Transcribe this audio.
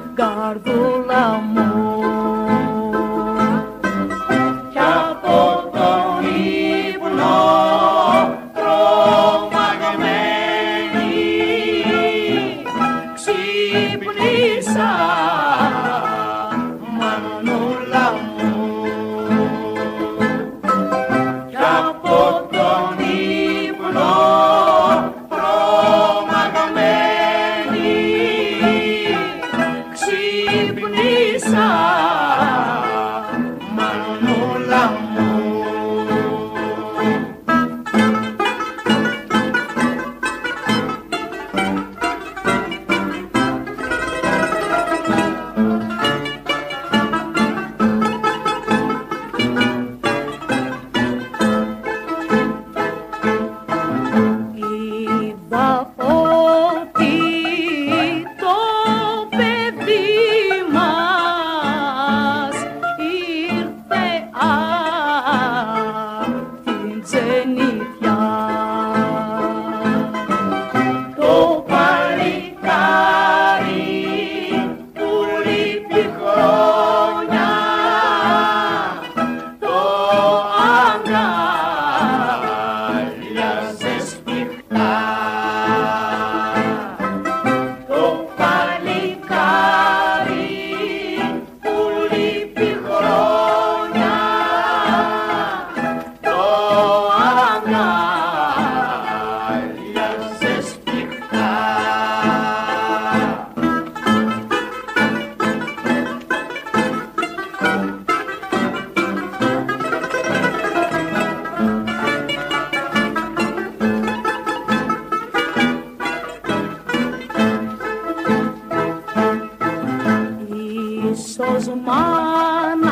καρδούλα μου. Κι από τον ύπνο τρομαγμένη ξύπνησα, μανούλα μου. Κι από τον ύπνο τρομαγμένη ξύπνησα, μανούλα μου. Είδα ότι το παιδί μας ήρθε απ' την ξενιτιά. Το παλικάρι που λείπει χρόνια το αγκάλιασε σφιχτά. Το παλικάρι που λείπει χρόνια το αγκάλιασε σφιχτά. Ίσως μάνα